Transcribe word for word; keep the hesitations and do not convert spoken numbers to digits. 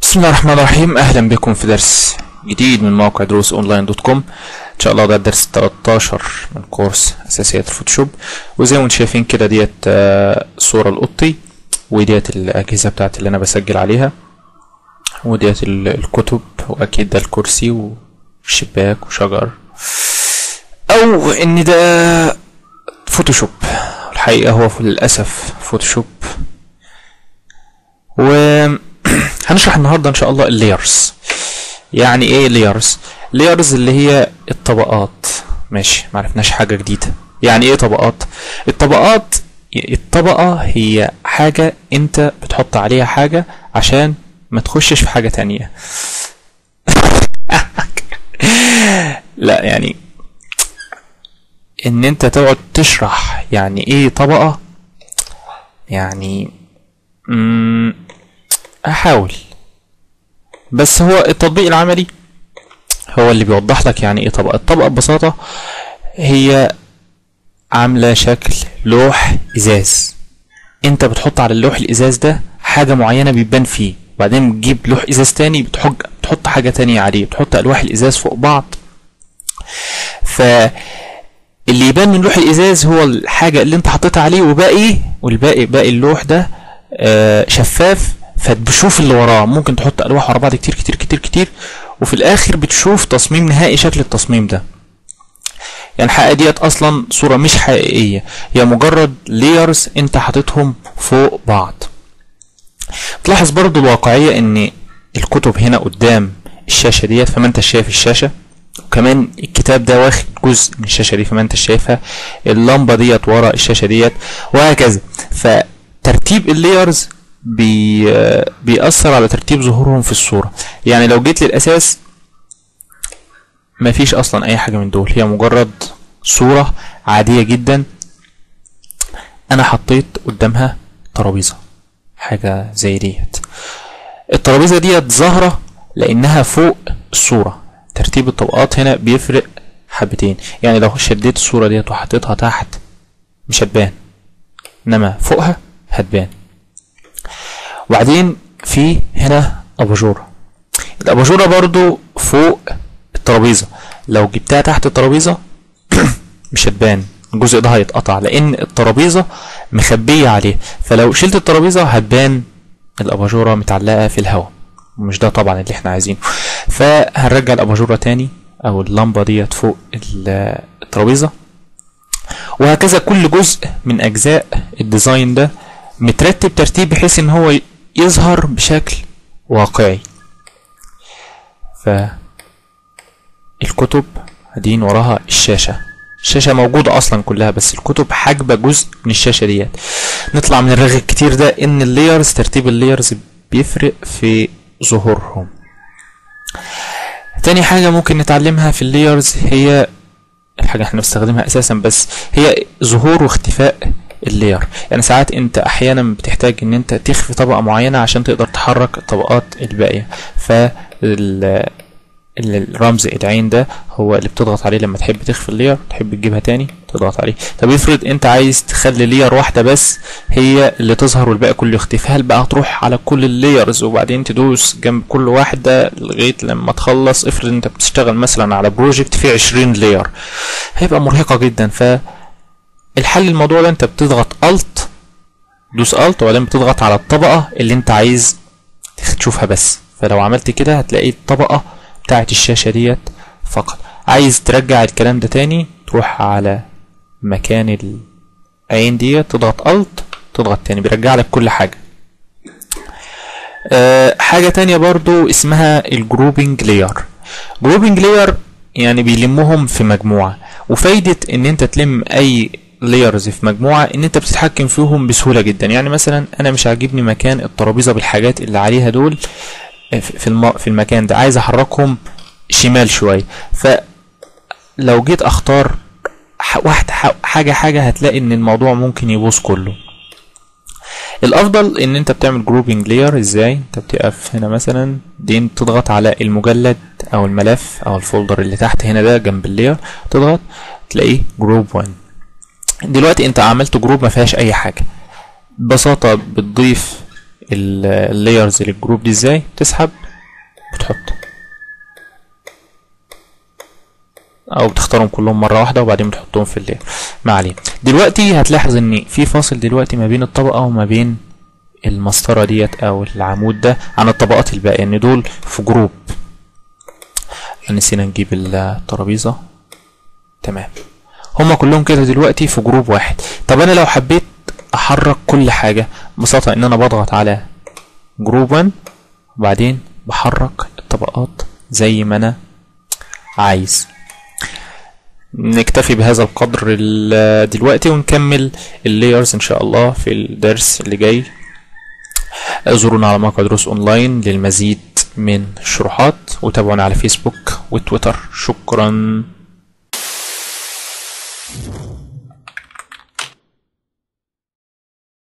بسم الله الرحمن الرحيم. اهلا بكم في درس جديد من موقع دروس اونلاين دوت كوم. ان شاء الله ده الدرس تلتاشر من كورس اساسيات الفوتوشوب. وزي ما انتم شايفين كده ديت صورة القطي، وديت الاجهزة بتاعت اللي انا بسجل عليها، وديت الكتب، واكيد ده الكرسي والشباك وشجر، او ان ده فوتوشوب. الحقيقة هو للاسف فوتوشوب. و هنشرح النهارده ان شاء الله اللايرز. يعني ايه لايرز؟ لايرز اللي هي الطبقات. ماشي، معرفناش حاجه جديده. يعني ايه طبقات؟ الطبقات، الطبقه هي حاجه انت بتحط عليها حاجه عشان ما تخشش في حاجه تانية. لا، يعني ان انت تقعد تشرح يعني ايه طبقه، يعني امم احاول، بس هو التطبيق العملي هو اللي بيوضح لك يعني ايه طبقه. الطبقه ببساطه هي عامله شكل لوح ازاز، انت بتحط على اللوح الازاز ده حاجه معينه بيبان فيه، وبعدين بتجيب لوح ازاز تاني بتحط بتحط حاجه تانية عليه، بتحط الواح الازاز فوق بعض. فاللي يبان من لوح الازاز هو الحاجه اللي انت حطيتها عليه، وباقي والباقي باقي اللوح ده آه شفاف، فتشوف اللي وراه. ممكن تحط الواح ورا بعض كتير كتير كتير كتير، وفي الاخر بتشوف تصميم نهائي شكل التصميم ده. يعني الحقيقه ديت اصلا صوره مش حقيقيه، هي مجرد لايرز انت حاططهم فوق بعض. تلاحظ برضو الواقعيه ان الكتب هنا قدام الشاشه ديت، فما انت شايف الشاشه، وكمان الكتاب ده واخد جزء من الشاشه دي فما انت شايفها، اللمبه ديت ورا الشاشه ديت، وهكذا. فترتيب اللايرز بي بيأثر على ترتيب ظهورهم في الصورة. يعني لو جيت للأساس مفيش أصلا أي حاجة من دول، هي مجرد صورة عادية جدا أنا حطيت قدامها ترابيزة، حاجة زي ديت. الترابيزة ديت ظاهرة لأنها فوق الصورة. ترتيب الطبقات هنا بيفرق حبتين، يعني لو شديت الصورة ديت وحطيتها تحت مش هتبان، إنما فوقها هتبان. وبعدين في هنا اباجوره، الاباجوره برضو فوق الترابيزه، لو جبتها تحت الترابيزه مش هتبان، الجزء ده هيتقطع لان الترابيزه مخبيه عليه، فلو شلت الترابيزه هتبان الاباجوره متعلقه في الهواء، ومش ده طبعا اللي احنا عايزينه. فهنرجع الاباجوره تاني او اللمبه ديت فوق الترابيزه، وهكذا كل جزء من اجزاء الديزاين ده مترتب ترتيب بحيث ان هو يظهر بشكل واقعي. فالكتب هدين وراها الشاشة، الشاشة موجودة اصلا كلها، بس الكتب حاجبة جزء من الشاشة ديت. نطلع من الرغي الكتير ده ان اللايرز، ترتيب اللايرز بيفرق في ظهورهم. تاني حاجة ممكن نتعلمها في اللايرز هي الحاجة احنا بنستخدمها اساسا، بس هي ظهور واختفاء اللاير. يعني ساعات انت احيانا بتحتاج ان انت تخفي طبقه معينه عشان تقدر تحرك الطبقات الباقيه، فالرمز العين ده هو اللي بتضغط عليه لما تحب تخفي اللاير، تحب تجيبها تاني تضغط عليه. طب افرض انت عايز تخلي لاير واحده بس هي اللي تظهر والباقي كله يختفي، هل بقى هتروح على كل اللايرز وبعدين تدوس جنب كل واحده لغايه لما تخلص؟ افرض انت بتشتغل مثلا على بروجكت فيه عشرين لاير، هيبقى مرهقه جدا. ف الحل الموضوع ده انت بتضغط الت، دوس الت، وبعدين بتضغط على الطبقه اللي انت عايز تشوفها بس. فلو عملت كده هتلاقي الطبقه بتاعت الشاشه ديت فقط. عايز ترجع الكلام ده تاني تروح على مكان العين ديت، تضغط الت، تضغط تاني، بيرجع لك كل حاجه. أه حاجه تانية برضو اسمها الجروبنج لاير. جروبنج لاير يعني بيلمهم في مجموعه، وفايده ان انت تلم اي لايرز في مجموعه ان انت بتتحكم فيهم بسهوله جدا. يعني مثلا انا مش عاجبني مكان الترابيزه بالحاجات اللي عليها دول في الم... في المكان ده، عايز احركهم شمال شويه، فلو جيت اختار واحده حاجه حاجه هتلاقي ان الموضوع ممكن يبوظ كله. الافضل ان انت بتعمل جروبنج لاير. ازاي؟ انت بتقف هنا مثلا، دي تضغط على المجلد او الملف او الفولدر اللي تحت هنا ده جنب اللاير، تضغط تلاقيه جروب واحد. دلوقتي انت عملت جروب ما فيهاش اي حاجه. ببساطه بتضيف اللايرز للجروب دي ازاي؟ تسحب بتحط او بتختارهم كلهم مره واحده وبعدين بتحطهم في اللير. ما علينا. دلوقتي هتلاحظ ان في فاصل دلوقتي ما بين الطبقه وما بين المسطره ديت او العمود ده عن الطبقات الباقيه، ان دول في جروب. نسينا نجيب الترابيزه. تمام، هما كلهم كده دلوقتي في جروب واحد. طب انا لو حبيت احرك كل حاجه ببساطه ان انا بضغط على جروب واحد وبعدين بحرك الطبقات زي ما انا عايز. نكتفي بهذا القدر دلوقتي ونكمل اللايرز ان شاء الله في الدرس اللي جاي. زورونا على موقع دروس اونلاين للمزيد من الشروحات، وتابعونا على فيسبوك وتويتر. شكرا.